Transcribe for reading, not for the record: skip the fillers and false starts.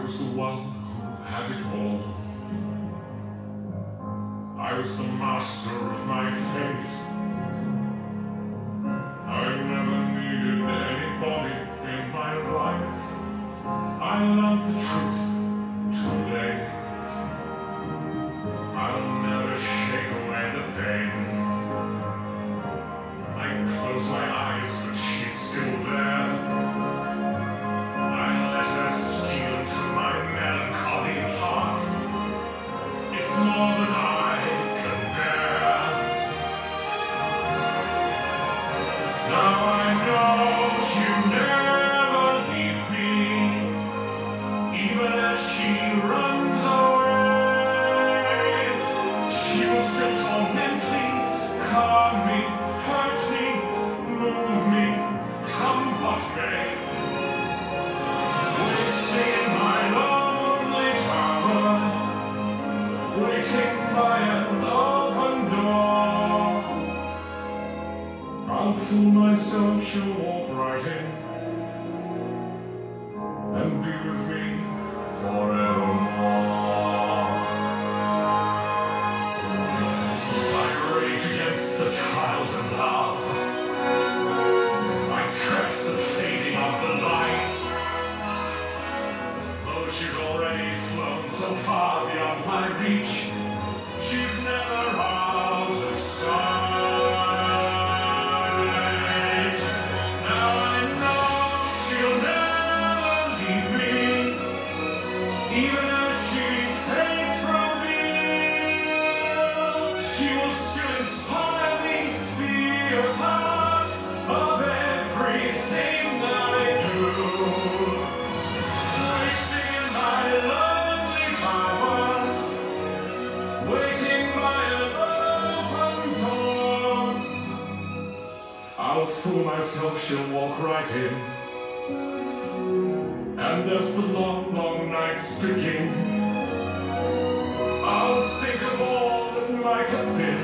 was the one who had it all. I was the master of my fate. I never needed anybody in my life. I learned the truth too late. I'll never shake away the pain. I close my eyes, but she's still there. I let her steal into my melancholy heart. It's more than I can bear. Now I know she'll never leave me, even as she runs away. She will still torment me, calm me, hurt me, move me, come what may. Wasting in my lonely tower, waiting by an open door. I'll fool myself, she'll walk right in and be with me forevermore. I rage against the trials of love. I curse the fading of the light. Though she's already flown so far beyond my reach, she's never out of sight. Now I know she'll never leave me, even as she fades from view. She will still inspire me, be a part of everything I do. Wasting in my lonely tower, waiting by an open door. I'll fool myself, she'll walk right in. And as the long, long nights begin, I'll think of all that might have been.